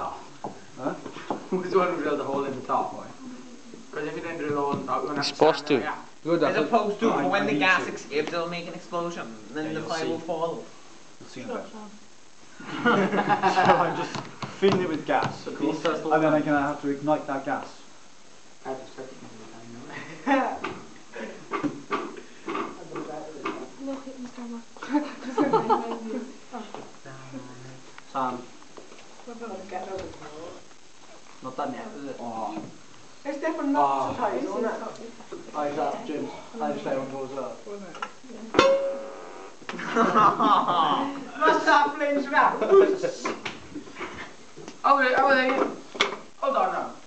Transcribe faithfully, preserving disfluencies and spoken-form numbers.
top? Huh? Which one drill the hole in the top, boy? Because if you didn't drill a hole in the top, you're going to have to Supposed stand to. there, yeah. Good, As opposed to I, when I the need gas to. escapes, it'll make an explosion, and then Yeah, the you'll fire see. will fall. You'll see in a bit. So I'm just filling it with gas, So and cool. then I'm going to have to ignite that gas. I have to start it anyway. Look at this camera. Sam, We're going to get over it. not done yet, is it? Oh. It's different nuts Oh. to taste, isn't it? I that James. I just say one goes up. Must have flames now. Oh, wait, oh, wait. Hold on now.